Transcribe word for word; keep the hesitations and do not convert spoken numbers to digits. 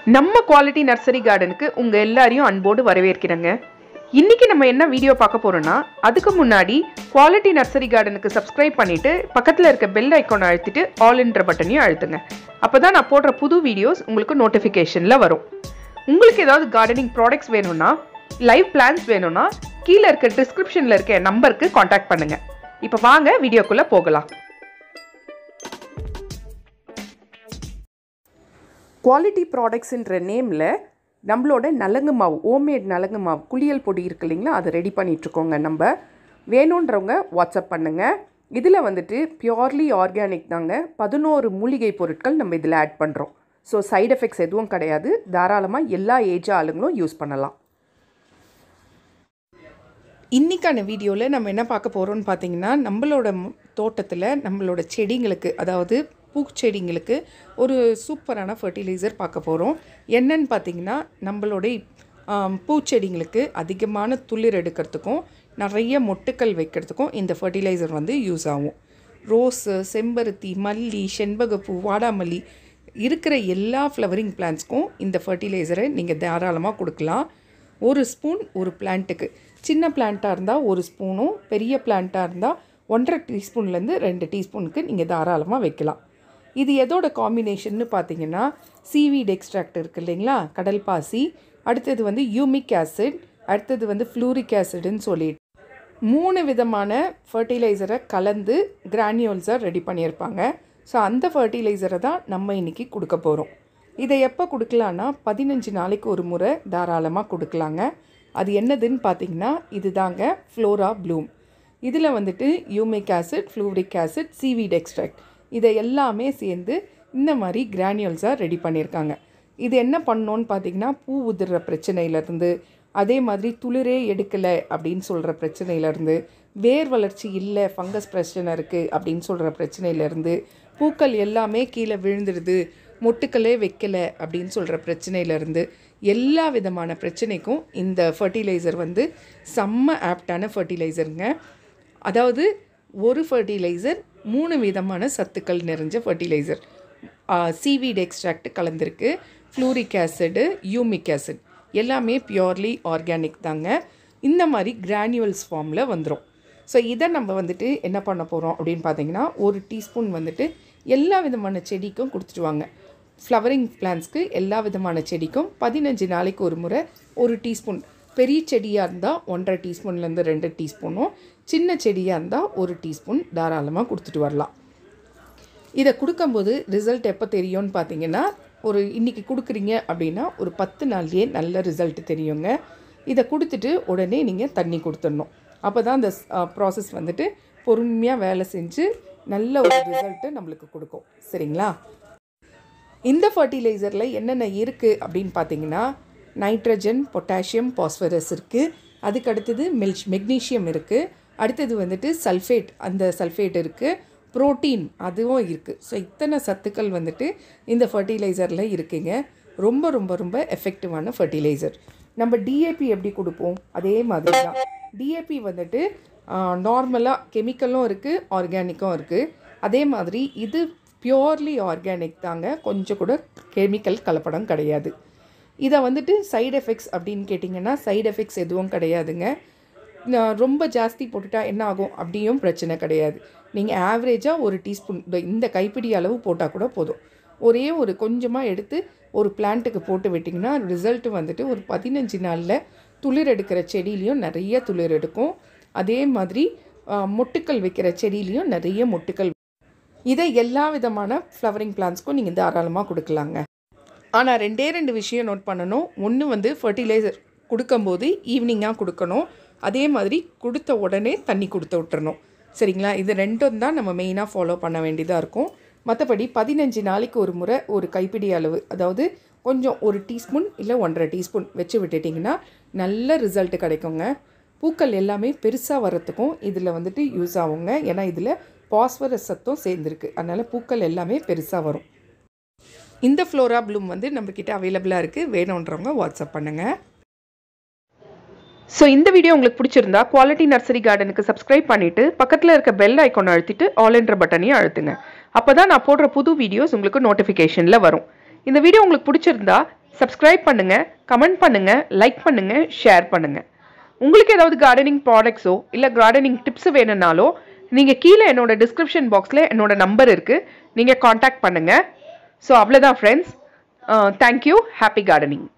நம்ம quality nursery கார்டனுக்கு உங்கள் எல்லாரையும் அன்போடு வரவேற்கிறேங்க. இன்றைக்கி நம்ம என்ன வீடியோ பார்க்க போகிறோன்னா, அதுக்கு முன்னாடி குவாலிட்டி நர்சரி கார்டனுக்கு சப்ஸ்கிரைப் பண்ணிவிட்டு பக்கத்தில் இருக்க பெல் ஐக்கானை அழுத்திட்டு ஆல்ன்ற பட்டனையும் அழுத்துங்க. அப்போ தான் நான் போடுற புது வீடியோஸ் உங்களுக்கு நோட்டிஃபிகேஷனில் வரும். உங்களுக்கு ஏதாவது கார்டனிங் ப்ராடக்ட்ஸ் வேணும்னா, லைவ் பிளான்ஸ் வேணும்னா கீழே இருக்க டிஸ்கிரிப்ஷனில் இருக்க நம்பருக்கு காண்டாக்ட் பண்ணுங்கள். இப்போ வாங்க வீடியோக்குள்ளே போகலாம். குவாலிட்டி ப்ராடக்ட்ஸுன்ற நேமில் நம்மளோட நலங்கு மாவு, ஹோம்மேட் நலங்கு மாவு குளியல் பொடி இருக்கு இல்லைங்களா, அதை ரெடி பண்ணிகிட்ருக்கோங்க. நம்ம வேணுன்றவங்க வாட்ஸ்அப் பண்ணுங்கள். இதில் வந்துட்டு பியோர்லி ஆர்கானிக் தாங்க. பதினோரு மூலிகை பொருட்கள் நம்ம இதில் ஆட் பண்ணுறோம். ஸோ சைட் எஃபெக்ட்ஸ் எதுவும் கிடையாது. தாராளமாக எல்லா ஏஜ் ஆளுங்களும் யூஸ் பண்ணலாம். இன்றைக்கான வீடியோவில் நம்ம என்ன பார்க்க போகிறோம்னு பார்த்தீங்கன்னா, நம்மளோட தோட்டத்தில் நம்மளோட செடிங்களுக்கு, அதாவது பூச்செடிங்களுக்கு ஒரு சூப்பரான ஃபர்டிலைசர் பார்க்க போகிறோம். என்னன்னு பார்த்தீங்கன்னா, நம்மளோட பூச்செடிங்களுக்கு அதிகமான துளிர் எடுக்கிறதுக்கும் நிறைய மொட்டுக்கள் வைக்கிறதுக்கும் இந்த ஃபர்டிலைசர் வந்து யூஸ் ஆகும். ரோஸு, செம்பருத்தி, மல்லி, செண்பகப்பூ, வாடாமல்லி இருக்கிற எல்லா ஃப்ளவரிங் பிளான்ட்ஸ்க்கும் இந்த ஃபர்டிலைசரை நீங்கள் தாராளமாக கொடுக்கலாம். ஒரு ஸ்பூன் ஒரு பிளான்ட்டுக்கு. சின்ன பிளான்ட்டாக இருந்தால் ஒரு ஸ்பூனும், பெரிய பிளான்ட்டாக இருந்தால் ஒன்றரை டீஸ்பூன்லேருந்து ரெண்டு டீஸ்பூனுக்கு நீங்கள் தாராளமாக வைக்கலாம். இது எதோட காம்பினேஷன்னு பார்த்தீங்கன்னா, சீவீட் எக்ஸ்ட்ராக்ட் இருக்குது இல்லைங்களா, கடல் பாசி, அடுத்தது வந்து யூமிக் ஆசிட், அடுத்தது வந்து ஃப்ளூரிக் ஆசிட்னு சொல்லிட்டு மூணு விதமான ஃபர்டிலைசரை கலந்து கிரானியூல்ஸாக ரெடி பண்ணியிருப்பாங்க. ஸோ அந்த ஃபர்டிலைசரை தான் நம்ம இன்றைக்கி கொடுக்க போகிறோம். இதை எப்போ கொடுக்கலான்னா, பதினஞ்சு நாளைக்கு ஒரு முறை தாராளமாக கொடுக்கலாங்க. அது என்னதுன்னு பார்த்தீங்கன்னா, இது தாங்க ஃப்ளோரா ப்ளூம். இதில் வந்துட்டு humic acid, fulvic acid, seaweed extract இதை எல்லாமே சேர்ந்து இந்த மாதிரி கிரானியூல்ஸாக ரெடி பண்ணியிருக்காங்க. இது என்ன பண்ணோன்னு பார்த்தீங்கன்னா, பூ உதிர்ற பிரச்சனையிலேருந்து, அதே மாதிரி துளிரே எடுக்கலை அப்படின்னு சொல்கிற பிரச்சனையிலேருந்து, வேர் வளர்ச்சி இல்லை, ஃபங்கஸ் பிரச்சனை இருக்குது அப்படின்னு சொல்கிற பிரச்சனையிலேருந்து, பூக்கள் எல்லாமே கீழே விழுந்துடுது, மொட்டுக்களே வைக்கலை அப்படின்னு சொல்கிற பிரச்சனையிலேருந்து, எல்லா விதமான பிரச்சனைக்கும் இந்த ஃபர்டிலைசர் வந்து செம்ம ஆப்டான ஃபர்டிலைசருங்க. அதாவது ஒரு ஃபர்டிலைசர் மூணு விதமான சத்துக்கள் நிறைஞ்ச ஃபர்டிலைசர். சீவீட் எக்ஸ்ட்ராக்ட் கலந்துருக்கு, ஃப்ளூரிக் ஆசிடு, யூமிக் ஆசிட் எல்லாமே பியோர்லி ஆர்கானிக் தாங்க. இந்த மாதிரி கிரானியூல்ஸ் ஃபார்மில் வந்துடும். ஸோ இதை நம்ம வந்துட்டு என்ன பண்ண போகிறோம் அப்படின்னு பார்த்தீங்கன்னா, ஒரு டீஸ்பூன் வந்துட்டு எல்லா விதமான செடிக்கும் கொடுத்துட்டு வாங்க. ஃப்ளவரிங் பிளான்ஸ்க்கு எல்லா விதமான செடிக்கும் பதினஞ்சு நாளைக்கு ஒரு முறை ஒரு டீஸ்பூன். பெரிய செடியாக இருந்தால் ஒன்றரை டீஸ்பூன்லேருந்து ரெண்டு டீஸ்பூனும், சின்ன செடியாக இருந்தால் ஒரு டீஸ்பூன் தாராளமாக கொடுத்துட்டு வரலாம். இதை கொடுக்கும்போது ரிசல்ட் எப்போ தெரியும்னு பார்த்தீங்கன்னா, ஒரு இன்றைக்கி கொடுக்குறீங்க அப்படின்னா ஒரு பத்து நாள்லேயே நல்ல ரிசல்ட் தெரியுங்க. இதை கொடுத்துட்டு உடனே நீங்கள் தண்ணி கொடுத்துடணும். அப்போ தான் அந்த ப்ராசஸ் வந்துட்டு பொறுமையாக வேலை செஞ்சு நல்ல ஒரு ரிசல்ட்டு நம்மளுக்கு கொடுக்கும். சரிங்களா? இந்த ஃபர்டிலைசரில் என்னென்ன இருக்குது அப்படின்னு பார்த்தீங்கன்னா, நைட்ரஜன், பொட்டாசியம், பாஸ்பரஸ் இருக்குது. அதுக்கு அடுத்தது மெல்ச் மெக்னீஷியம் இருக்குது. அடுத்தது வந்துட்டு சல்ஃபேட், அந்த சல்ஃபேட் இருக்குது. ப்ரோட்டீன் அதுவும் இருக்குது. ஸோ இத்தனை சத்துக்கள் வந்துட்டு இந்த ஃபர்டிலைசரில் இருக்குங்க. ரொம்ப ரொம்ப ரொம்ப எஃபெக்டிவான ஃபர்டிலைசர். நம்ம டிஏபி எப்படி கொடுப்போம் அதே மாதிரி தான். டிஏபி வந்துட்டு நார்மலாக கெமிக்கலும் இருக்குது, ஆர்கானிக்கும் இருக்குது. அதே மாதிரி இது பியோர்லி ஆர்கானிக் தாங்க. கொஞ்சம் கூட கெமிக்கல் கலப்படம் கிடையாது. இதை வந்துட்டு சைடு எஃபெக்ட்ஸ் அப்படின்னு கேட்டிங்கன்னா, சைடு எஃபெக்ட்ஸ் எதுவும் கிடையாதுங்க. ரொம்ப ஜாஸ்தி போட்டுட்டா என்ன ஆகும் அப்படியும் பிரச்சனை கிடையாது. நீங்கள் ஆவரேஜாக ஒரு டீஸ்பூன் இந்த கைப்பிடி அளவு போட்டால் கூட போதும். ஒரே ஒரு கொஞ்சமாக எடுத்து ஒரு பிளான்ட்டுக்கு போட்டு விட்டிங்கன்னா ரிசல்ட்டு வந்துட்டு ஒரு பதினஞ்சு நாளில் துளிர் எடுக்கிற செடியிலையும் நிறைய துளிர் எடுக்கும். அதே மாதிரி மொட்டுக்கள் வைக்கிற செடியிலையும் நிறைய மொட்டுக்கள். இதை எல்லா விதமான ஃப்ளவரிங் பிளான்ட்ஸ்க்கும் நீங்கள் தாராளமாக கொடுக்கலாங்க. ஆனால் ரெண்டே ரெண்டு விஷயம் நோட் பண்ணணும். ஒன்று வந்து ஃபர்டிலைசர் கொடுக்கும்போது ஈவினிங்காக கொடுக்கணும். அதே மாதிரி கொடுத்த உடனே தண்ணி கொடுத்து விட்டுறணும். சரிங்களா? இது ரெண்டும் தான் நம்ம மெயினாக ஃபாலோ பண்ண வேண்டியதாக இருக்கும். மற்றபடி பதினஞ்சு நாளைக்கு ஒரு முறை ஒரு கைப்பிடி அளவு, அதாவது கொஞ்சம் ஒரு டீஸ்பூன் இல்லை ஒன்றரை டீஸ்பூன் வச்சு விட்டுட்டிங்கன்னா நல்ல ரிசல்ட்டு கிடைக்குங்க. பூக்கள் எல்லாமே பெருசாக வர்றதுக்கும் இதில் வந்துட்டு யூஸ் ஆகுங்க. ஏன்னா இதில் பாஸ்பரஸ் சத்தும் சேர்ந்துருக்கு. அதனால் பூக்கள் எல்லாமே பெருசாக வரும். இந்த ஃப்ளோரா ப்ளூம் வந்து நம்மக்கிட்ட அவைலபிளாக இருக்குது. வேணுன்றவங்க வாட்ஸ்அப் பண்ணுங்கள். ஸோ இந்த வீடியோ உங்களுக்கு பிடிச்சிருந்தா குவாலிட்டி நர்சரி கார்டனுக்கு சப்ஸ்கிரைப் பண்ணிவிட்டு பக்கத்தில் இருக்க பெல் ஐக்கானை அழுத்திட்டு ஆல்ன்ற பட்டனையும் அழுத்துங்க. அப்போ தான் நான் போடுற புது வீடியோஸ் உங்களுக்கு நோட்டிஃபிகேஷனில் வரும். இந்த வீடியோ உங்களுக்கு பிடிச்சிருந்தா சப்ஸ்கிரைப் பண்ணுங்கள், கமெண்ட் பண்ணுங்கள், லைக் பண்ணுங்கள், ஷேர் பண்ணுங்கள். உங்களுக்கு ஏதாவது கார்டனிங் ப்ராடக்ட்ஸோ இல்லை கார்டனிங் டிப்ஸ் வேணும்னாலோ நீங்கள் கீழே என்னோட டிஸ்கிரிப்ஷன் பாக்ஸில் என்னோட நம்பர் இருக்குது, நீங்கள் காண்டாக்ட் பண்ணுங்கள். ஸோ அவ்வளோதான் ஃப்ரெண்ட்ஸ். தேங்க்யூ. Happy gardening.